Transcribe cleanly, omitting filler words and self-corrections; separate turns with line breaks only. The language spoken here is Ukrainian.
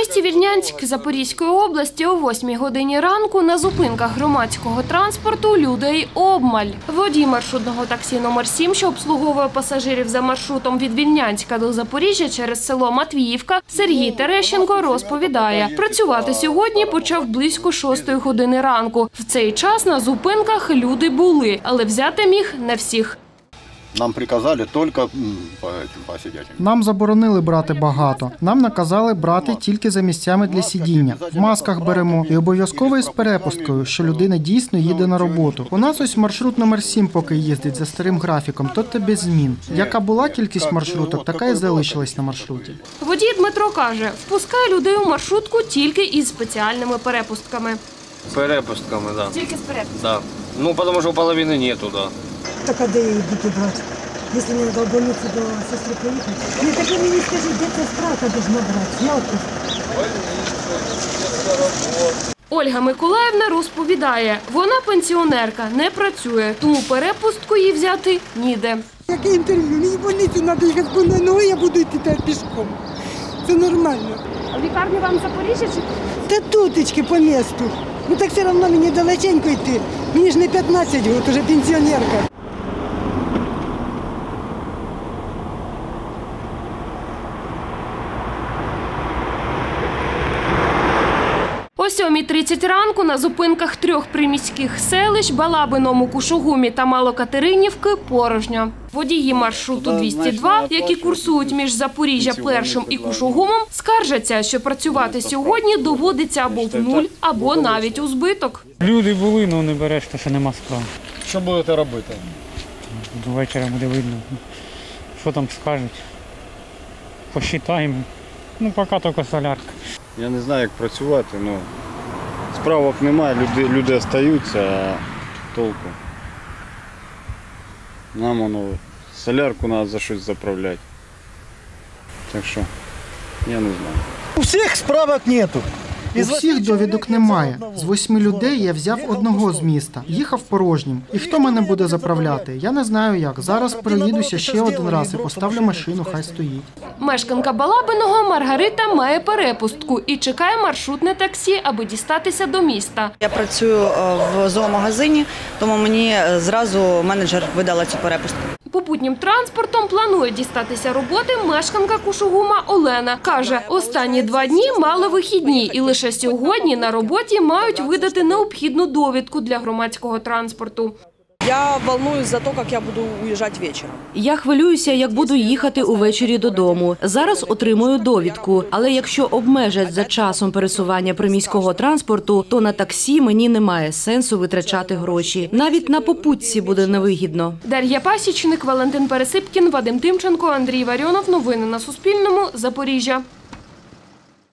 Місті Вільнянськ Запорізької області о 8 годині ранку на зупинках громадського транспорту людей обмаль. Водій маршрутного таксі номер 7, що обслуговує пасажирів за маршрутом від Вільнянська до Запоріжжя через село Матвіївка, Сергій Терещенко розповідає, працювати сьогодні почав близько 6 години ранку. В цей час на зупинках люди були, але взяти міг не всіх.
Нам приказали тільки по сидячим.
Нам заборонили брати багато. Нам наказали брати тільки за місцями для сидіння. В масках беремо і обов'язково із перепусткою, що людина дійсно їде на роботу. У нас ось маршрут номер 7 поки їздить за старим графіком, тобто без змін. Яка була кількість маршруток, така і залишилась на маршруті.
Водій Дмитро каже, впускає людей у маршрутку тільки із спеціальними перепустками.
Перепустками, да.
Тільки з перепустками?
Да. Ну, потому что половины нету, да.
Так а де я її буду брати? Якщо мені до больниці до сестри поїхати. Ні, так ви мені скажіть, де ця справка должна брати? Ялку.
Ольга Миколаївна розповідає, вона пенсіонерка, не працює, тому перепустку їй взяти ніде.
Яке інтерв'ю? Мені в больницю треба їхати, бо на ноги я буду йти так пішком. Це нормально.
А в лікарню вам Запоріжжя чи?
Та тутечки по місту. Ну так все одно мені далеченько йти. Мені ж не 15 років, вже пенсіонерка.
О 7:30 ранку на зупинках 3 приміських селищ – Балабиному, Кушугумі та Малокатеринівки – порожньо. Водії маршруту 202, які курсують між Запоріжжя Першим і Кушугумом, скаржаться, що працювати сьогодні доводиться або в нуль, або навіть у збиток.
Люди були, але не береш, тому що нема справ.
Що будете робити?
До вечора буде видно, що там скажуть. Посчитаємо. Ну, поки тільки солярка.
Я не знаю, як працювати, але справок немає, люди залишаються, а толку. Нам воно солярку треба за щось заправляти. Так що, я не знаю.
У всіх справок нету.
У всіх довідок немає. З 8 людей я взяв одного з міста. Їхав порожнім. І хто мене буде заправляти? Я не знаю як. Зараз проїдуся ще один раз і поставлю машину, хай стоїть.
Мешканка Балабиного Маргарита має перепустку і чекає маршрутне таксі, аби дістатися до міста.
Я працюю в зоомагазині, тому мені зразу менеджер видала цю перепустку.
Попутнім транспортом планує дістатися роботи мешканка Кушугума Олена. Каже, останні 2 дні мали вихідні і лише сьогодні на роботі мають видати необхідну довідку для громадського транспорту.
Я волнуюсь за те, як я буду уїжджати ввечері.
Я хвилююся, як буду їхати увечері додому. Зараз отримую довідку. Але якщо обмежать за часом пересування приміського транспорту, то на таксі мені немає сенсу витрачати гроші. Навіть на попутці буде невигідно.
Дар'я Пасічник, Валентин Пересипкін, Вадим Тимченко, Андрій Варіонов. Новини на Суспільному. Запоріжжя.